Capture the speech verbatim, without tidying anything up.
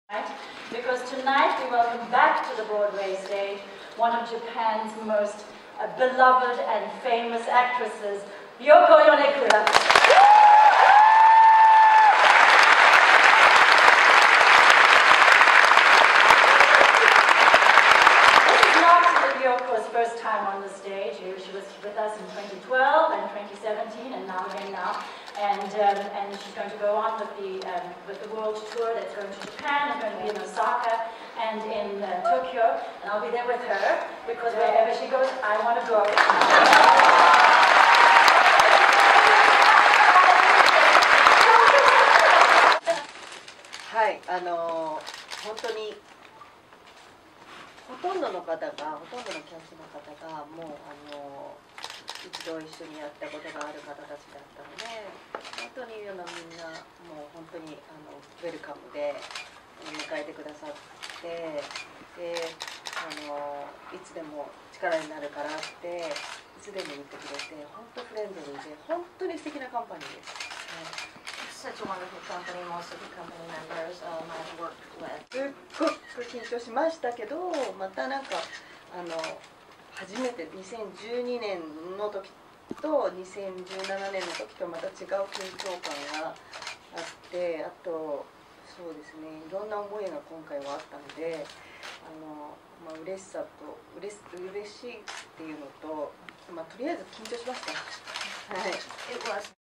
Because tonight we welcome back to the Broadway stage one of Japan's most uh, beloved and famous actresses, Yoko Yonekura. This is not Yoko's first time on the stage. She was with us in twenty twelve and twenty seventeen, and now again now. And, um, and she's going to go on with the, um, with the world tour that's going to Japan, and going to be in Osaka and in uh, Tokyo, and I'll be there with her, because wherever she goes, I want to go. はい、あのー、本当にほとんどの方が、ほとんどのキャストの方がもうあのー一度一緒にやったことがある方たちだったので、本当にあのみんなもう本当にあのウェルカムで迎えてくださって、であのいつでも力になるからっていつでも言ってくれて、本当フレンドリーで本当に素敵なカンパニーです。 Such a wonderful company, most of the company members um, I've worked with. すっごく緊張しましたけど、またなんかあの。初めてにせんじゅうにねんの時とにせんじゅうななねんの時とまた違う緊張感があって、あとそうですね、いろんな思いが今回はあったので、あの、まあ、嬉しさと嬉し、嬉しいっていうのと、まあ、とりあえず緊張しました。はい。 It was